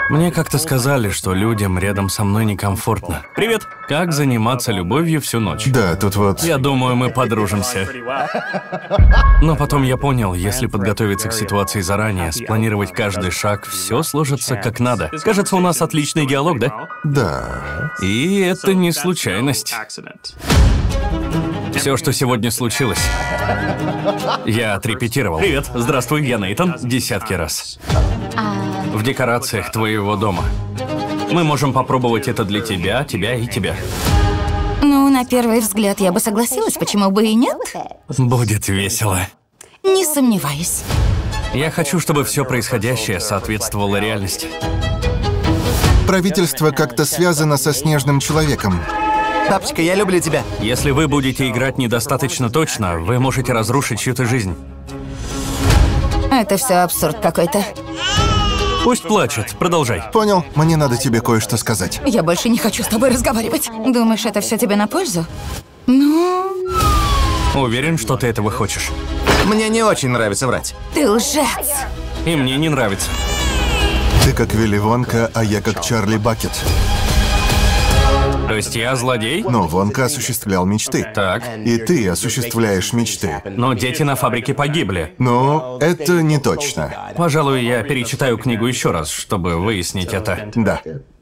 Мне как-то сказали, что людям рядом со мной некомфортно. Привет! Как заниматься любовью всю ночь? Да, тут вот... Я думаю, мы подружимся. Но потом я понял, если подготовиться к ситуации заранее, спланировать каждый шаг, все сложится как надо. Кажется, у нас отличный диалог, да? Да. И это не случайность. Все, что сегодня случилось, я отрепетировал. Привет, здравствуй, я Нейтан. Десятки раз. В декорациях твоего дома. Мы можем попробовать это для тебя, тебя и тебя. Ну, на первый взгляд я бы согласилась, почему бы и нет? Будет весело. Не сомневаюсь. Я хочу, чтобы все происходящее соответствовало реальности. Правительство как-то связано со снежным человеком. Папочка, я люблю тебя. Если вы будете играть недостаточно точно, вы можете разрушить чью-то жизнь. Это все абсурд какой-то. Пусть плачет, продолжай. Понял, мне надо тебе кое-что сказать. Я больше не хочу с тобой разговаривать. Думаешь, это все тебе на пользу? Ну, Уверен, что ты этого хочешь. Мне не очень нравится врать. ты лжец. И мне не нравится. Ты как Вилли Вонка, а я как Чарли Бакет. То есть я злодей? Но Вонка осуществлял мечты. Так. И ты осуществляешь мечты. Но дети на фабрике погибли. Но это не точно. Пожалуй, я перечитаю книгу еще раз, чтобы выяснить это. Да.